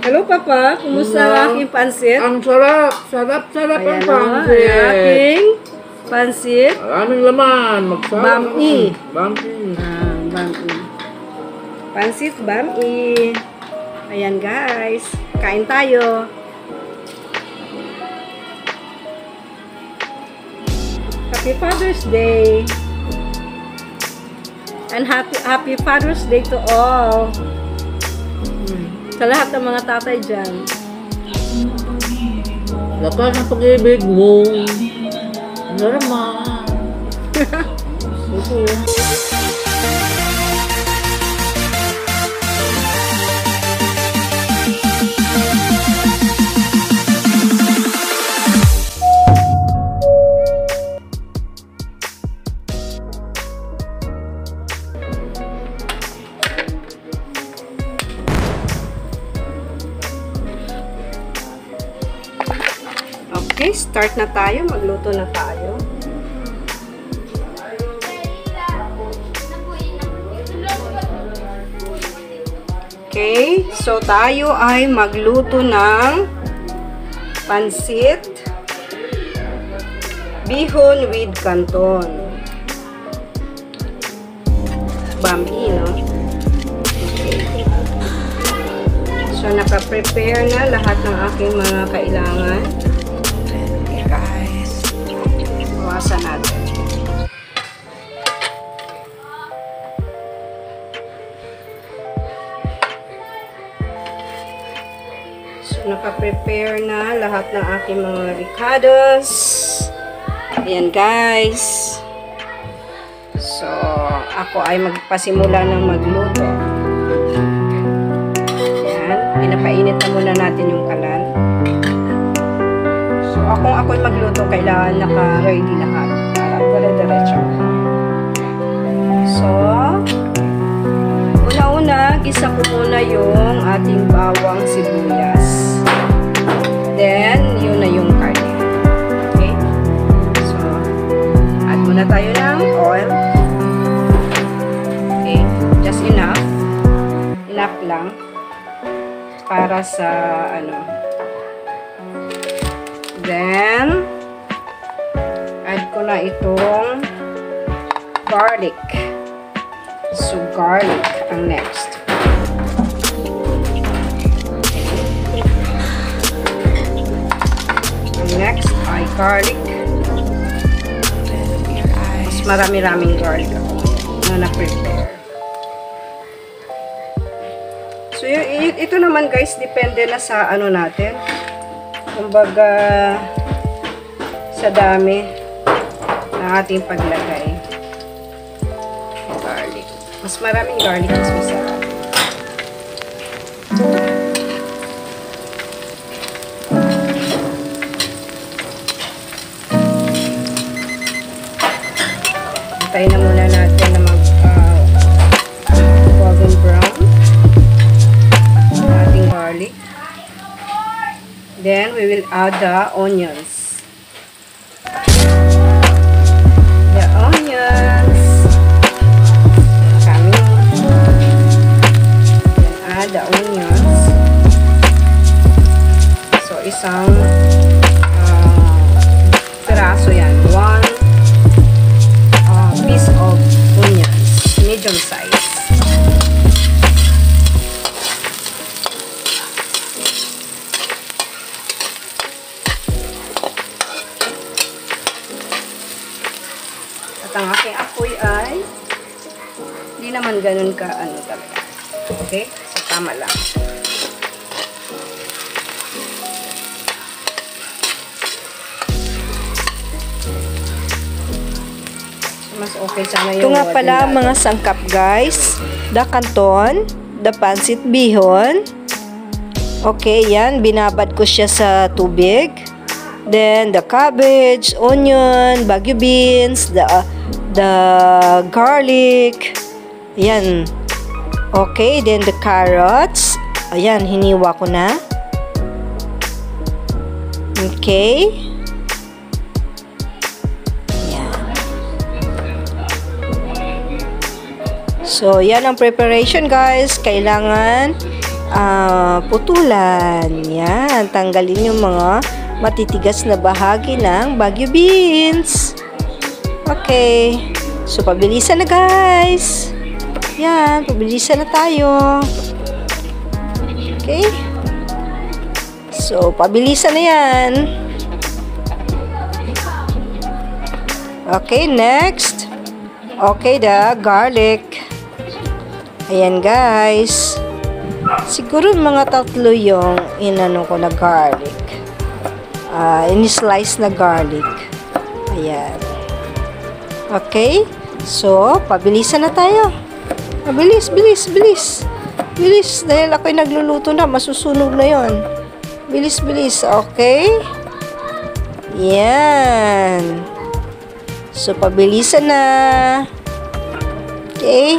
Hello, Papa. Kumusta ang aking pansit? Ang sarap. Sarap-sarap ang Ayan, pansit. ang aking pansit. Maraming laman. Magsarap. Bami. Bami. Bami. Pansit bami. Ayan, guys. Kain tayo. Happy Father's Day. And happy Father's Day to all. Sa lahat ng mga tatay dyan. Lakas ang pag-ibig mo. Naman. Okay, start na tayo. Magluto na tayo. Okay, so tayo ay magluto ng pansit bihon with canton. Bami, no? Okay. So, naka-prepare na lahat ng aking mga kailangan. Bawasan natin. So, naka-prepare na lahat ng aking mga ricados. Ayan, guys. So, ako ay magpasimula ng magluto. Ayan. Pinapainit na muna natin yung kalan. So, kung ako'y magluto, kailangan naka-ready lahat para dire-diretso. So, una-una, gisa ko muna yung ating bawang sibuyas. Then, yun na yung karne. Okay? So, add muna tayo ng oil. Okay? Just enough. Enough lang. Para sa, Then, add ko na itong garlic. So, garlic ang next. Ang next ay garlic. Mas marami-raming garlic ako na na-prepare. So, ito naman guys, depende na sa natin. Kumbaga, sa dami ng ating paglagay. Garlic. Mas maraming garlic, mas masarap. Antayin na muna natin na golden brown ang ating garlic. Then, we will add the onions. The onions. Coming. Then, add the onions. So, isang piraso yan. One piece of onions. Medium size. At ang aking apoy ay hindi naman ganun ka talaga. Okay? So, tama lang. So, mas okay sana yung ito nga pala mga sangkap guys. The canton, the pansit bihon. Okay, yan. Binabad ko siya sa tubig. Then, the cabbage, onion, bagu beans, the garlic. Ayan. Okay, then the carrots. Ayan, hiniwa ko na. Okay. Ayan. So, yan ang preparation guys. Kailangan putulan. Yan, tanggalin yung mga matitigas na bahagi ng Baguio beans. Okay. So, pabilisan na guys. Yan, pabilisan na tayo. Okay. So, pabilisan na yan. Okay, next. Okay, the garlic. Ayan guys. Siguro mga 3 yung inano ko na garlic. In-slice na garlic. Ayan. Okay. So, pabilisan na tayo. Bilis, bilis, bilis. Bilis. Dahil ako'y nagluluto na. Masusunog na yon. Bilis, bilis. Okay. Yan. So, pabilisan na. Okay.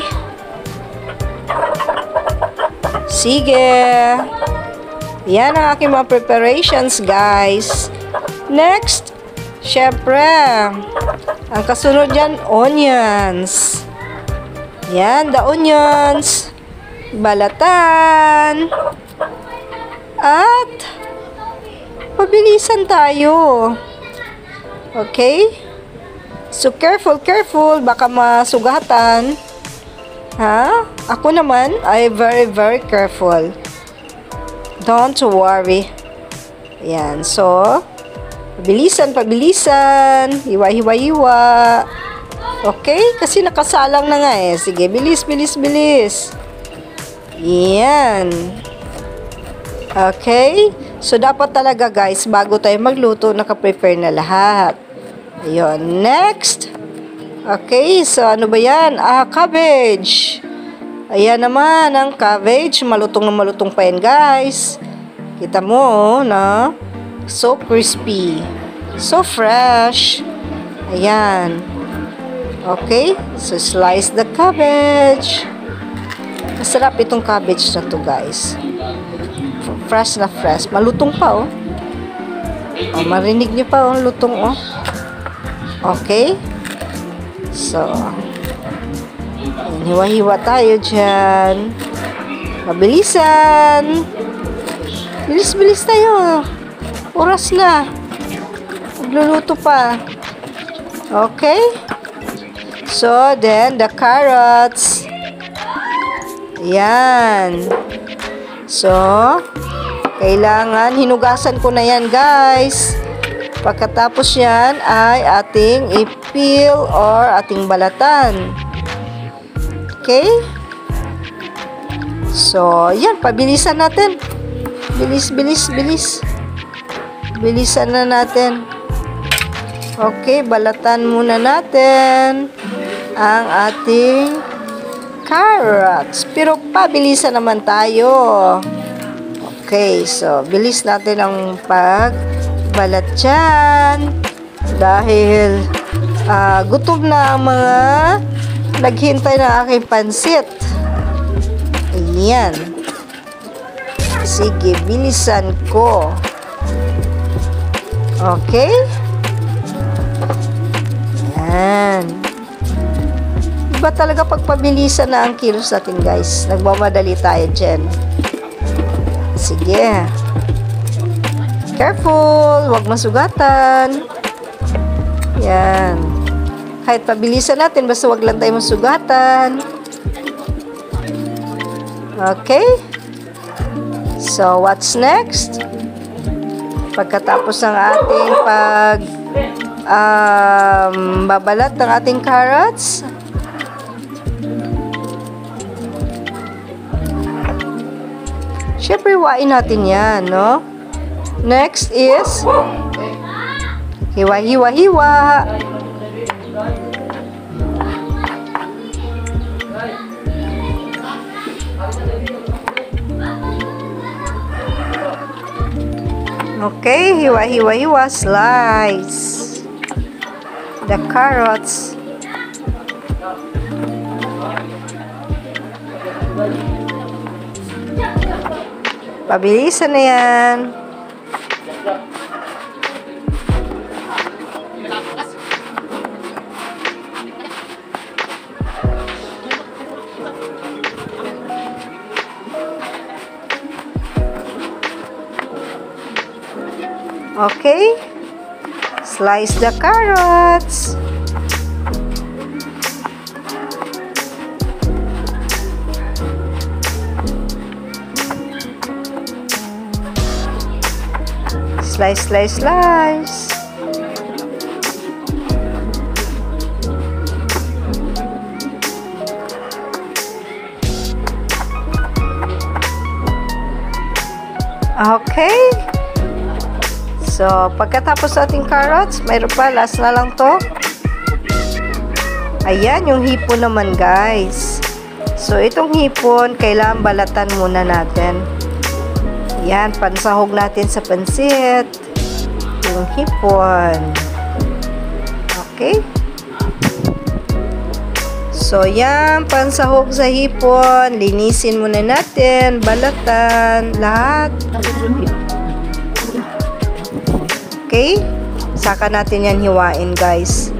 Sige. Yan ang aking mga preparations, guys. Next, syempre, ang kasunod dyan, onions. Yan, the onions. Balatan. At, pabilisan tayo. Okay? So, careful, careful. Baka masugatan. Ha? Ako naman, ay very, very careful. Don't worry. Ayan. So, pabilisan, pabilisan. Hiwa, hiwa, hiwa. Okay? Kasi nakasalang na nga eh. Sige, bilis, bilis, bilis. Ayan. Okay? So, dapat talaga guys, bago tayo magluto, nakaprepare na lahat. Ayun. Next. Okay. So, ano ba yan? Cabbage. Ayan naman ang cabbage. Malutong na malutong pa yan, guys. Kita mo, no? So crispy. So fresh. Ayan. Okay. So, slice the cabbage. Masarap itong cabbage na to, guys. Fresh na fresh. Malutong pa, oh. Oh, marinig niyo pa, oh. Lutong, oh. Okay. So, hiwa-hiwa tayo dyan. Mabilisan. Bilis-bilis tayo. Oras na. Magluluto pa. Okay. So, then, the carrots. Yan. So, kailangan, hinugasan ko na yan, guys. Pagkatapos yan, ay ating i-peel or ating balatan. Okay? So, yan. Pabilisan natin. Bilis, bilis, bilis. Bilisan na natin. Okay. Balatan muna natin ang ating carrots. Pero, pabilisan naman tayo. Okay. So, bilis natin ang pagbalat dyan. Dahil, gutom na ang mga naghintay ng aking pansit. Ayan. Sige, bilisan ko. Okay? Ayan. Iba talaga pagpabilisan na ang kilos natin, guys. Nagmamadali tayo dyan. Sige. Careful. Huwag masugatan. Ayan. Kahit pabilisan natin, basta wag lang tayo masugatan. Okay? So, what's next? Pagkatapos ng ating babalat ng ating carrots, syempre, hiwain natin yan, no? Next is hiwa, hiwa, hiwa. Okay, hiwa, hiwa, hiwa, slice the carrots. Pabilisan na yan. Okay? Slice the carrots. Slice, slice, slice. Okay. So, pagkatapos ating carrots, mayroon pa, last na lang to. Ayan, yung hipon naman, guys. So, itong hipon, kailangan balatan muna natin. Yan, pansahog natin sa pansit. Yung hipon. Okay? So, yan, pansahog sa hipon. Linisin muna natin, balatan, lahat. Okay? Saka natin yan hiwain, guys.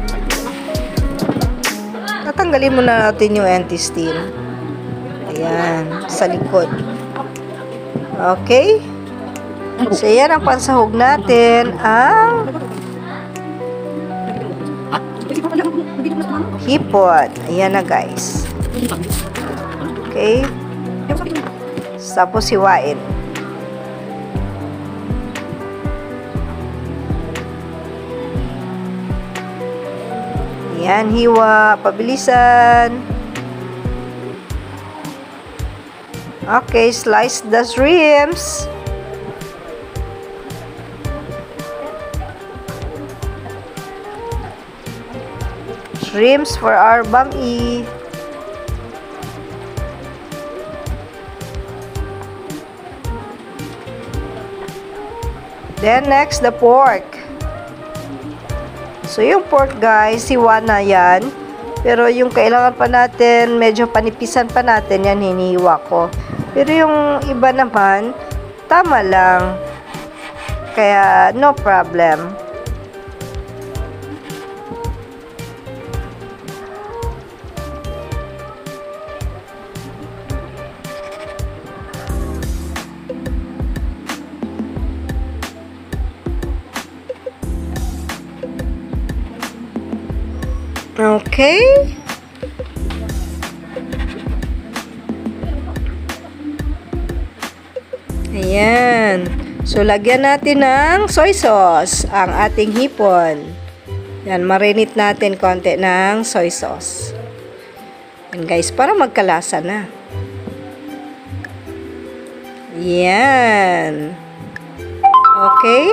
Tatanggalin muna natin yung intestine. Ayan, sa likod. Okay? So, yan ang pansahog natin, ang hipon. Ayan na, guys. Okay? Tapos hiwain. Ayan, hiwa. Pabilisan. Okay, slice the shrimps. Shrimps for our bami. Then next, the pork. So yung pork, guys, hiwa na yan. Pero yung kailangan pa natin, medyo panipisan pa natin, yan hinihiwa ko. Pero yung iba naman, tama lang. Kaya, no problem. Okay. Ayan. So, lagyan natin ng soy sauce ang ating hipon. Yan, marinate natin konti ng soy sauce. Yan, guys, para magkalasa na. Yan. Okay.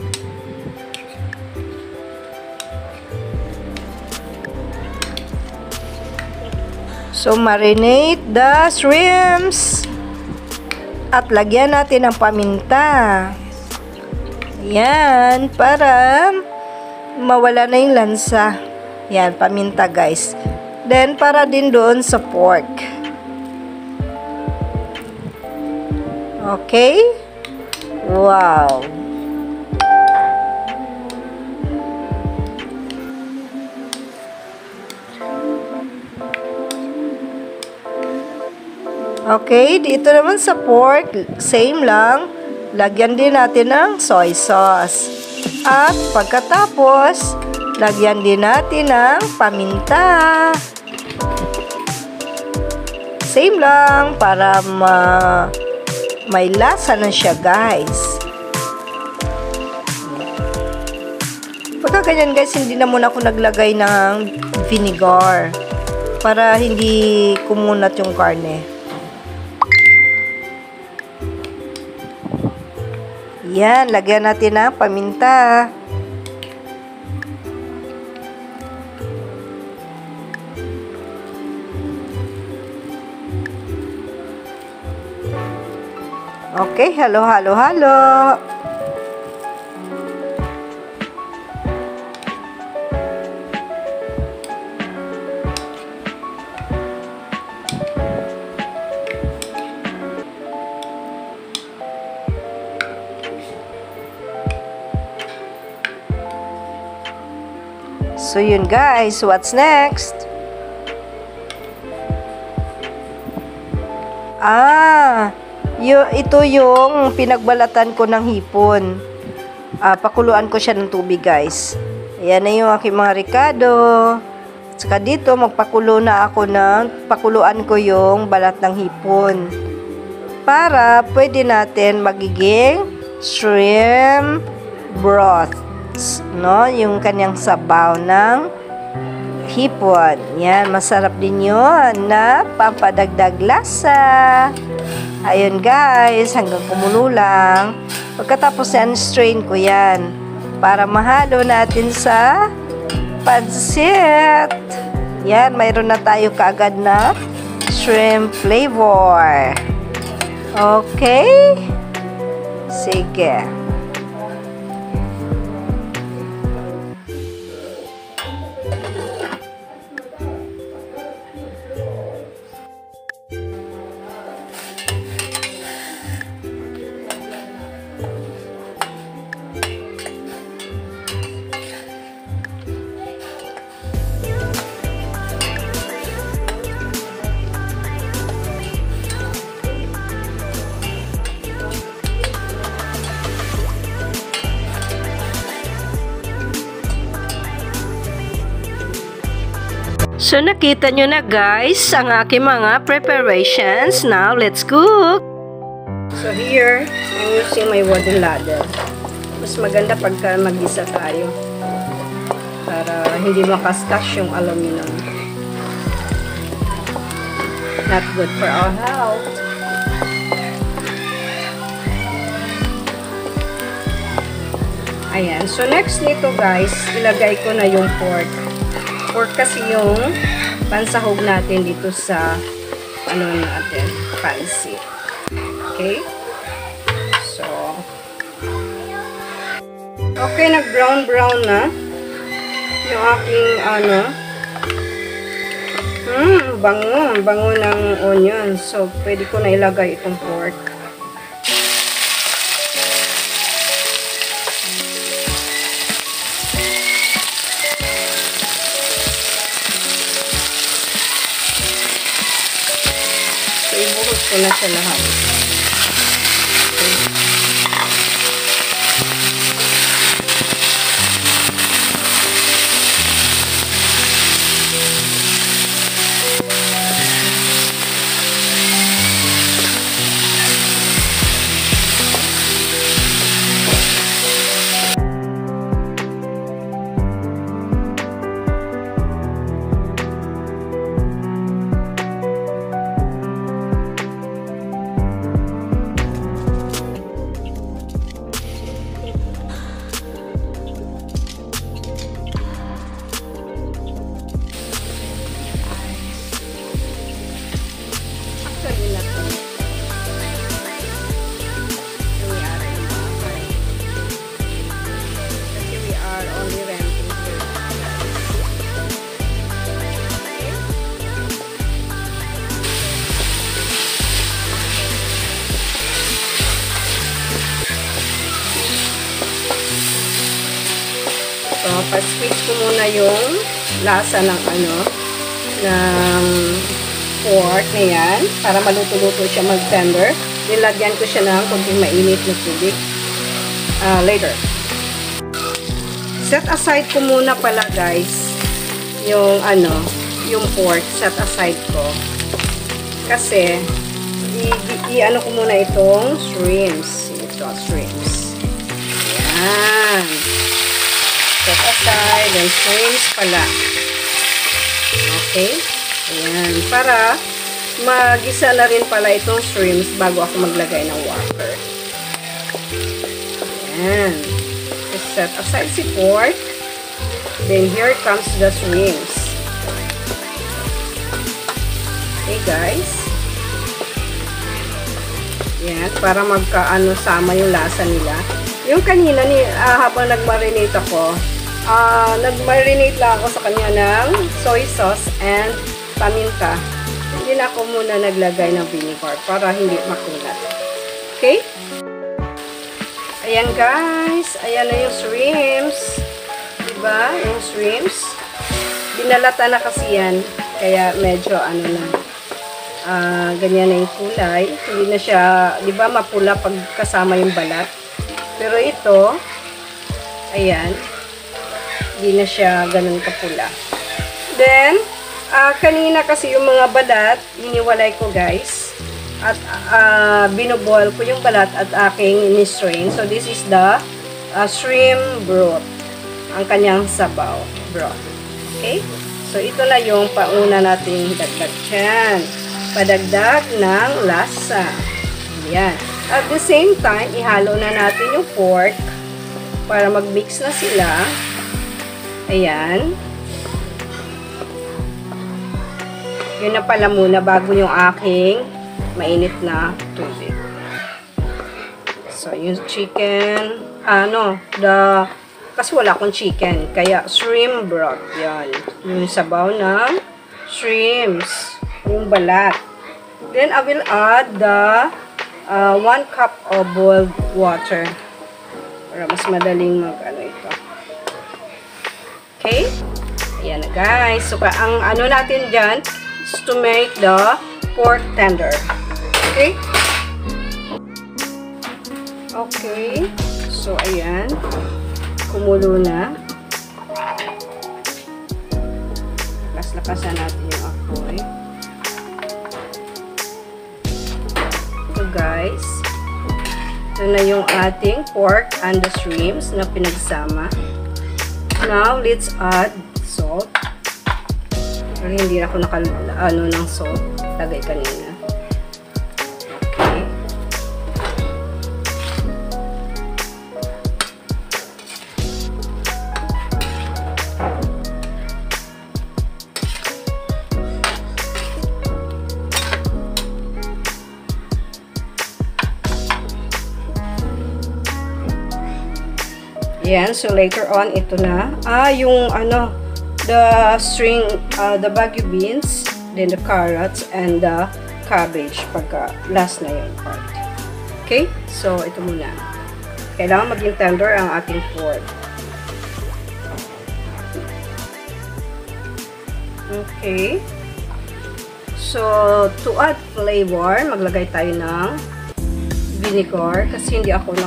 So, marinate the shrimps. At lagyan natin ng paminta. Yan, para mawala na yung lansa. Yan, paminta, guys. Then, para din doon sa pork. Okay? Wow! Okay, dito naman sa pork, same lang. Lagyan din natin ng soy sauce. At pagkatapos, lagyan din natin ng paminta. Same lang para may lasa na siya, guys. Pagka ganyan, guys, hindi na muna ako naglagay ng vinegar para hindi kumunat yung karne. Yan, lagyan natin ng paminta. Okay, halo, halo, halo. So yun, guys, what's next? Ito yung pinagbalatan ko ng hipon. pakuluan ko siya ng tubig, guys. Ayan na yung aking mga ricado. Saka dito, magpakulo na ako pakuluan ko yung balat ng hipon. Para pwede natin magiging shrimp broth. No? Yung kanyang sabaw ng hipon. Yan, masarap din yun na pampadagdag lasa. Ayun guys, hanggang kumulo lang. Pagkatapos yan, strain ko yan. Para mahalo natin sa pansit. Yan, mayroon na tayo kaagad na shrimp flavor. Okay? Sige. So, nakita nyo na guys ang aking mga preparations. Now, let's cook! So here, I'm using my wooden ladle. Mas maganda pagka mag-isa tayo. Para hindi makaskas yung aluminum. Not good for our health. Ayan. So next nito guys, ilagay ko na yung pork. Pork kasi yung pansahog natin dito sa natin, pansit. Okay? So, okay, nag-brown na yung aking bango ng onion. So, pwede ko na ilagay itong pork. Ibuhos ko na siya lahat. So, pa-squeeze ko muna yung lasa ng ng pork na yan para maluto-luto siya, mag-tender. Nilagyan ko siya ng kunting mainit na tubig later. Set aside ko muna pala guys yung yung pork, set aside ko. Kasi i-ano ko muna itong shrimps. Ito, shrimps. Yan. Set aside, then shrimps pala. Okay? Ayan. Para magisa na rin pala itong shrimps bago ako maglagay ng water. Ayan. Set aside si pork. Then here comes the shrimps. Okay guys. Ayan. Para sama yung lasa nila. Yung kanina, habang nag-marinate ako, nag-marinate lang ako sa kanya ng soy sauce and paminta. Hindi na ako muna naglagay ng vinegar para hindi makulat. Okay? Ayan guys. Ayan na yung shrimps. Diba? Yung shrimps. Binalata na kasi yan. Kaya medyo ganyan na yung kulay. Hindi na siya, diba, mapula pag kasama yung balat. Pero ito, Ayan. Hindi na siya ganun kapula. Then, kanina kasi yung mga balat, iniwalay ko guys. At binuboil ko yung balat at aking ni-strain. So, this is the shrimp broth. Ang kanyang sabaw broth. Okay? So, ito na yung pauna nating dagdag dyan. Padagdag ng lasa. Ayan. At the same time, ihalo na natin yung pork para mag-mix na sila. Ayan. Yun na pala muna bago yung aking mainit na tubig. So, yung chicken, kasi wala akong chicken, kaya shrimp broth, yan. Yung sabaw ng shrimps, yung balat. Then, I will add the 1 cup of boiled water para mas madaling ito. Okay? Ayan na guys. So, ang natin dyan is to make the pork tender. Okay? Okay. So, ayan. Kumulo na. Lakas-lakasan natin yung apoy. So, guys. Ito na yung ating pork and the shrimps na pinagsama. Now, let's add salt. Pero hindi ako ng salt. Lagay kanina. Okay. Yan. So, later on, ito na. Yung the string, the bagu beans, then the carrots, and the cabbage. Pagka last na yung part. Okay? So, ito muna. Kailangan maging tender ang ating pork. Okay. So, to add flavor, maglagay tayo ng vinegar kasi hindi ako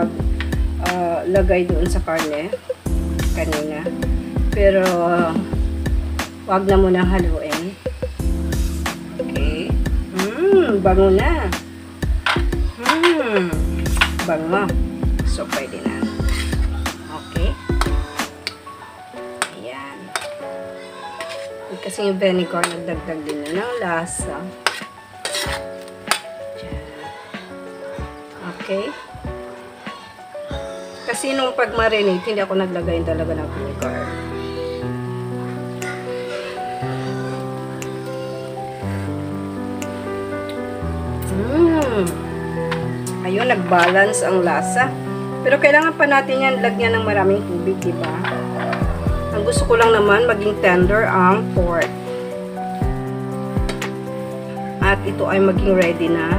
lagay doon sa karne kanina. Pero, wag na muna haluin. Okay. Bango na. Bango. So, pwede na. Okay. Ayan. Kasi yung vinegar, nagdagdag din na ng lasa. Okay. Kasi nung pag-marinate, hindi ako naglagay talaga ng vinegar. Ayun, nag-balance ang lasa. Pero kailangan pa natin yan lagyan ng maraming tubig, diba? Ang gusto ko lang naman, maging tender ang pork. At ito ay maging ready na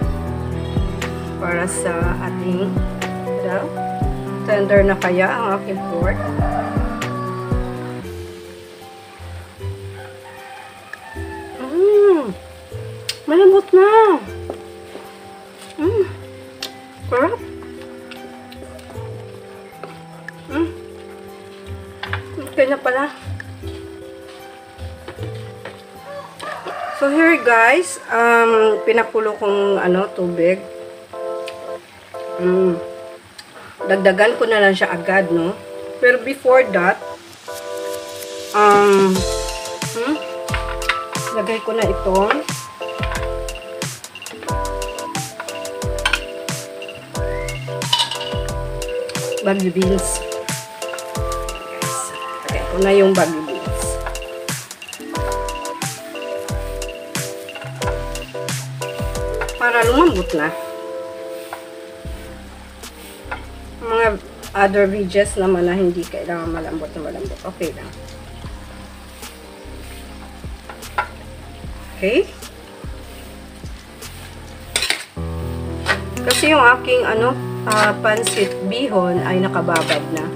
para sa ating tender na kaya ang aking pork. Malambot na. Sarap. Okay na pala. So here guys, pinakulo kong tubig. Dagdagan ko na lang siya agad, no? Pero before that, lagay ko na itong bagu beans. Yes. Lagay ko na yung bagu beans. Para lumambot na. Mga other veggies naman na hindi kailangan malambot na malambot. Okay lang. Okay? Kasi yung aking pancit bihon ay nakababad na.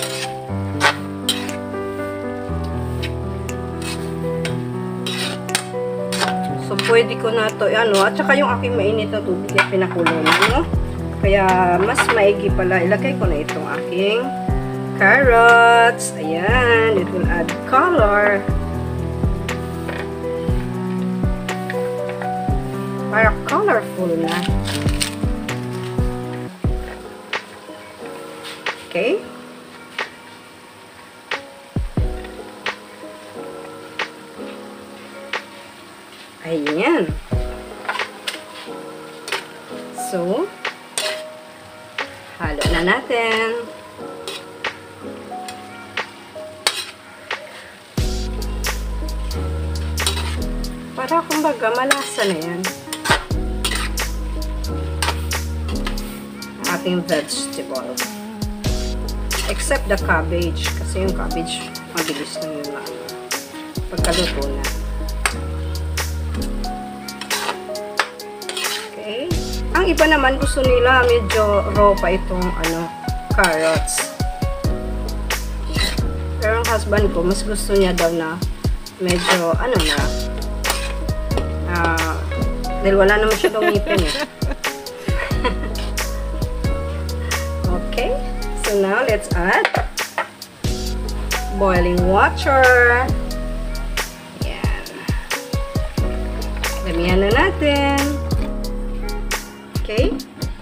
So, pwede ko na to, at saka yung aking mainit na tubig ay pinakulo na, Kaya, mas maigi pala. Ilagay ko na itong aking carrots. Ayan, it will add color. Para colorful na. Okay. Ayan. So, halo na natin. Para kumbaga malasa na yan. Ating vegetable. Except the cabbage. Kasi yung cabbage, mabilis lang yun na pagkaluto na. Okay. Ang iba naman gusto nila medyo raw pa itong carrots. Pero ang husband ko, mas gusto niya daw na medyo dahil wala naman siya daw ngipin eh. Okay. So now, let's add boiling water. Ayan. Damihan na natin. Okay.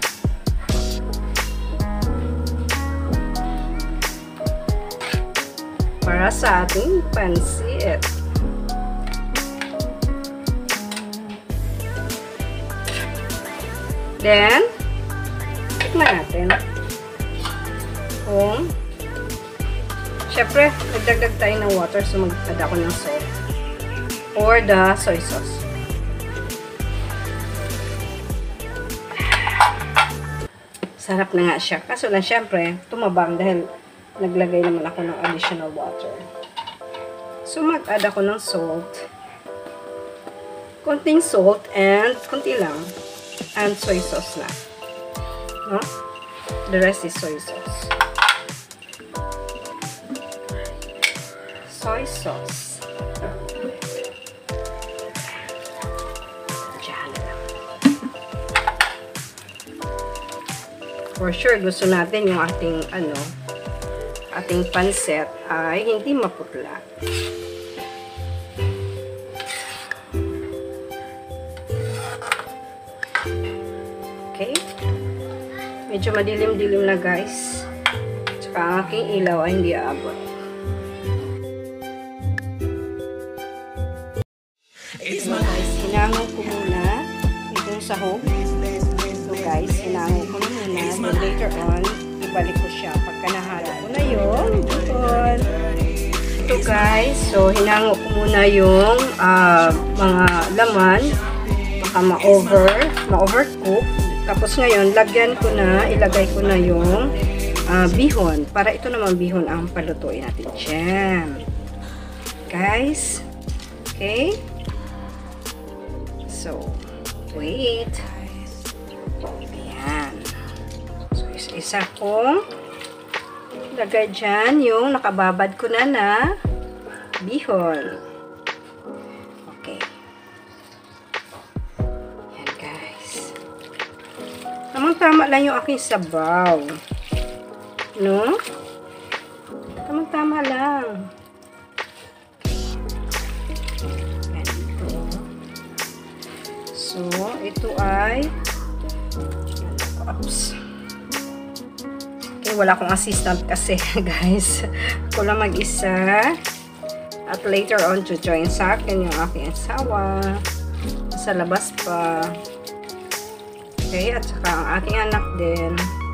Para sa ating pansit. Then, tikman natin. Syempre, nagdagdag tayo ng water, so mag-add ako ng salt. Or the soy sauce. Sarap na nga siya. Kaso lang, syempre, tumabang dahil naglagay naman ako ng additional water. So, mag-add ako ng salt. Konting salt and konti lang. And soy sauce na. No? The rest is soy sauce. Soy sauce. Diyan lang. For sure, gusto natin yung ating pansit ay hindi maputla. Okay? Medyo madilim-dilim na guys. Tsaka ang aking ilaw ay hindi aabot. Guys, hinangon ko muna itong sahog. So guys, hinangon ko muna. Then later on, ibalik ko siya pagka nahalo ko na yung bihon. Ito guys, so hinangon ko muna yung mga laman. Baka ma-overcook. Tapos ngayon, ilagay ko na yung bihon. Para ito naman bihon ang palutuin natin dyan. Guys. Okay. So, wait. Ayan. So, isa-isa ko. Lagay dyan yung nakababad ko na bihon. Okay. Tamang-tama lang yung aking sabaw. No? Tamang-tama lang. Ganito. So, ito ay oops. Okay, wala akong assistant kasi, guys. Ako lang mag-isa. At later on, to join sa akin yung aking asawa. Sa labas pa. Okay, at saka ang aking anak din.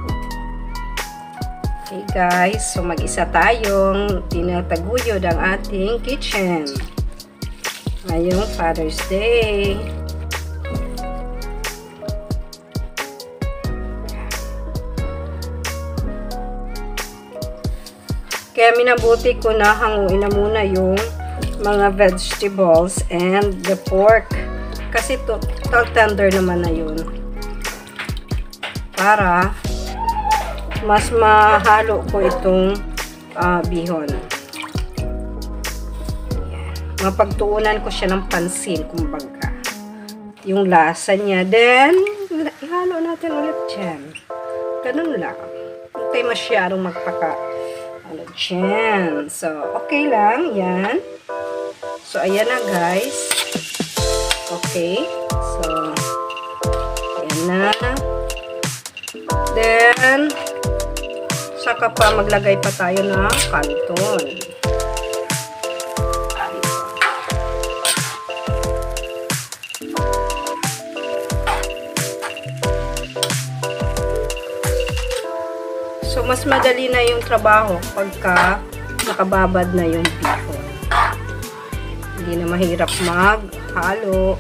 Okay guys, so mag-isa tayong tinataguyod ang ating kitchen. Ngayong Father's Day. Kaya minabuti ko na hanguin na muna yung mga vegetables and the pork. Kasi total tender naman na yun. Para mas mahalo ko itong bihon. Ayan. Mapagtuunan ko siya ng pansin, kumbaga. Yung lasa niya. Then, ihalo natin ulit dyan. Ganun lang. Huwag tayo masyadong ano dyan. So, okay lang. Yan. So, ayan na guys. Okay. So, ayan na. Then, saka pa maglagay pa tayo ng kanton. So, mas madali na yung trabaho pagka nakababad na yung bihon. Hindi na mahirap maghalo.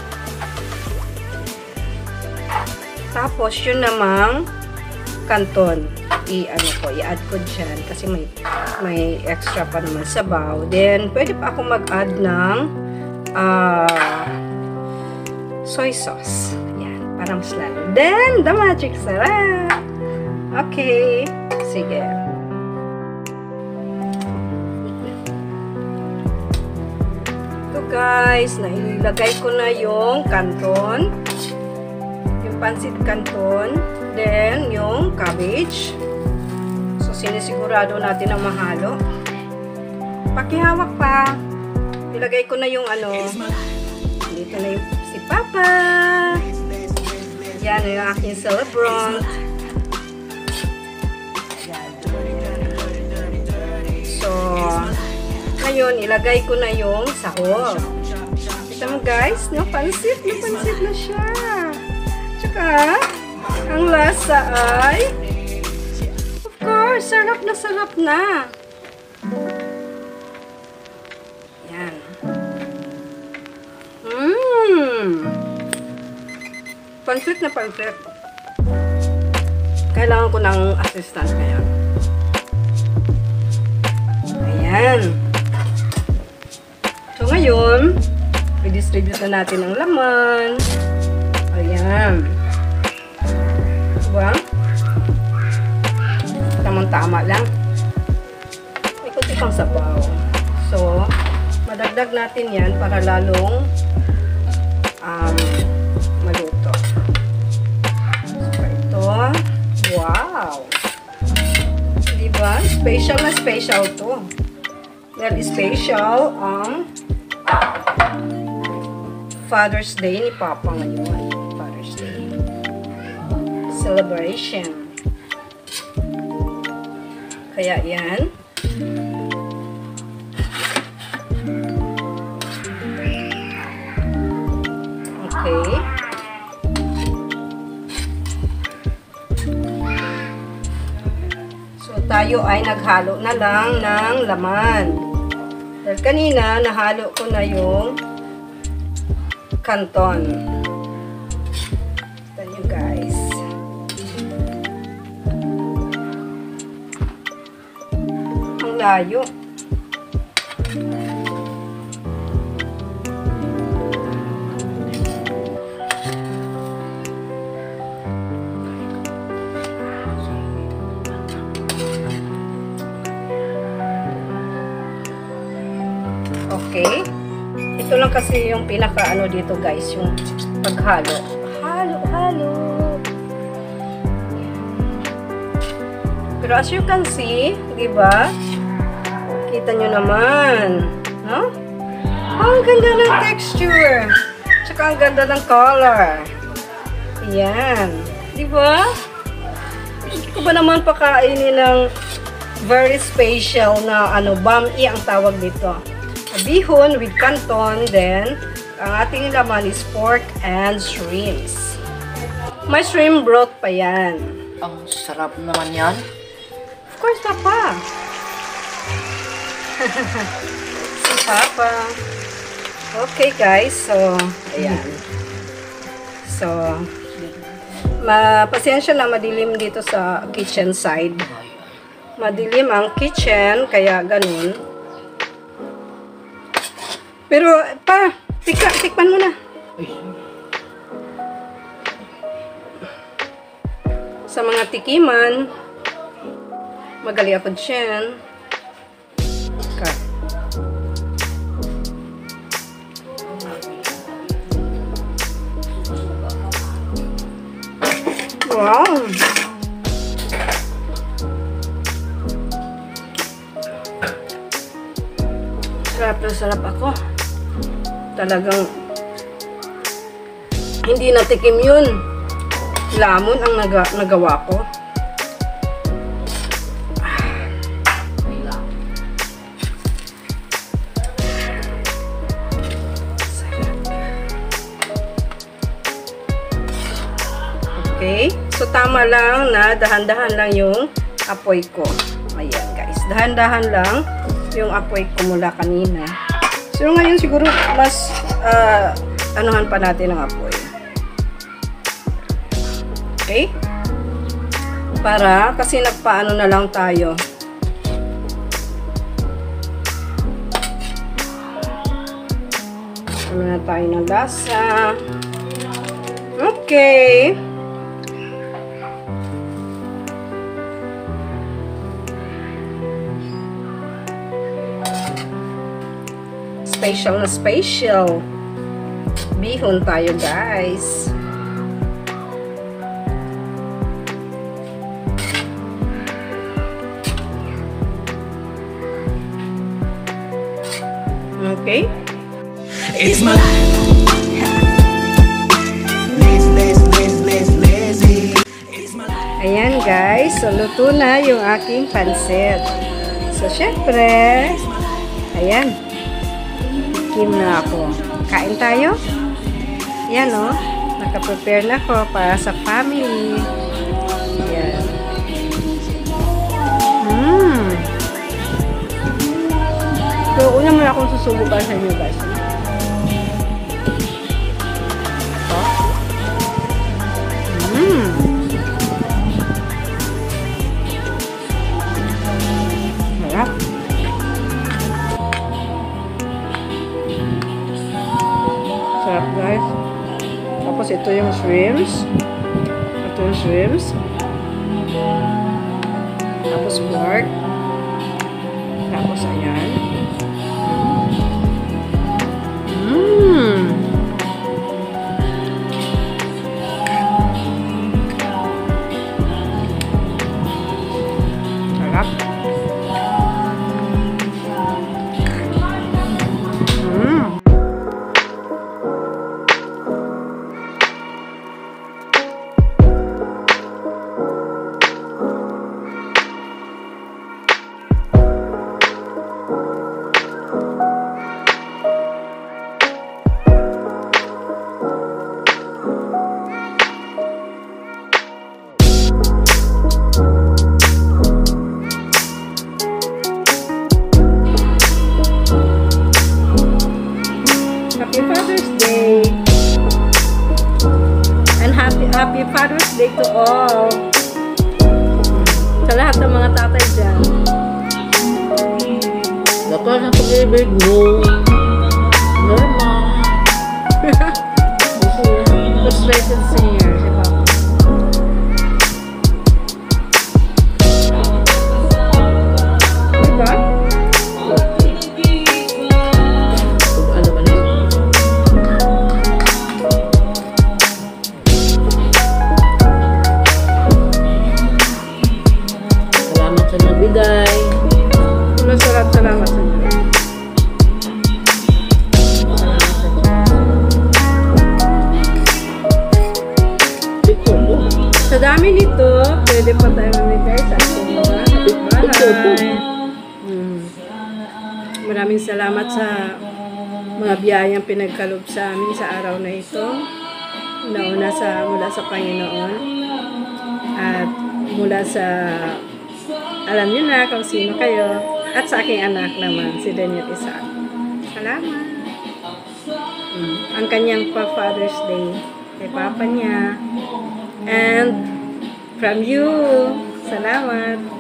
Tapos, yun namang kanton. I-add ko dyan kasi may extra pa naman sabaw. Then, pwede pa ako mag-add ng soy sauce. Yan, para mas lalo. Then, the magic sarap! Okay. Sige. Ito guys, nailagay ko na yung kanton. Yung pansit kanton. Then, yung cabbage. So, sinisigurado natin ang mahalo. Pakihawak pa. Ilagay ko na yung ano. Dito na yung si Papa. Yan yung aking celebrant. So, ngayon, ilagay ko na yung sahog. Kita mo guys, no? Pansit na siya. Tsaka, ang lasa ay, of course, sarap na. Yan. Pansit na pansit. Kailangan ko ng assistant ngayon. Ayan. So, ngayon, i-distribute na natin ang laman. Ayan. Diba? Tamang-tama lang. May kunti pang sabaw. So, madagdag natin yan para lalong maluto. So, ito. Wow! Diba? Special na special to. Well, special ang Father's Day ni Papa ngayon. Father's Day. Celebration. Kaya yan. Okay. So, tayo ay naghalo na lang ng laman. Dahil kanina, nahalo ko na yung kanton. Ito nyo guys. Ang layo. Okay. Ito lang kasi yung pinaka dito guys, yung paghalo. Halo. Pero as you can see, di ba? Kita nyo naman, no? Ang ganda ng texture. Tsaka ang ganda ng color. Ayan. Di ba? Gusto ko ba naman pakainin ng very special na bami ang tawag dito. Bihon with canton, then ang ating laman is pork and shrimps. May shrimp broth pa yan. Ang sarap naman yan. Of course, Papa. Si Papa. Okay, guys. So, ayan. So, pasensya na madilim dito sa kitchen side. Madilim ang kitchen, kaya ganun. Pero, tikman mo na. Sa mga tikiman, magali ako dyan. Okay. Wow! sarap na sarap ako. Talagang hindi natikim yun. Lamon ang nagawa ko. Okay. So, tama lang na dahan-dahan lang yung apoy ko. Ayan, guys. Dahan-dahan lang yung apoy ko mula kanina. So, ngayon siguro mas anuhan pa natin ang apoy. Okay? Para, kasi nagpaano na lang tayo. Ano na tayo ng lasa. Okay. Special na special. Bihon tayo, guys. Okay? It's my life. Ayan, guys. So, luto na yung aking pansit. So, syempre, ayan. Kim na ako. Kain tayo? Yan, oh. Nakaprepare na ako para sa family. Yan. So, una muna akong susubo para sa inyo, guys. Sarap. Sarap, guys. Tapos ito yung shrimps. Ito yung shrimps. Tapos pork. Tapos ayan. Sarap. Happy Father's Day! And happy Father's Day to all! Sa lahat ng mga tatay dyan. Lakas ng pag-ibig mo. Normal. Frustrated singer, si Papa. Diba? Ano man yun? Salamat sa nagbigay. Salamat sa inyo. Sa dami nito, pwede pa tayo mamigay sa ating mga kapitbahay. Maraming salamat sa mga biyayang pinagkaloob sa amin sa araw na ito. Una-una mula sa Panginoon at mula sa alam niyo na kung sino kayo at sa aking anak naman, si Daniel Isaac. Salamat. Ang kanyang Father's Day kay Papa niya. And from you, salamat.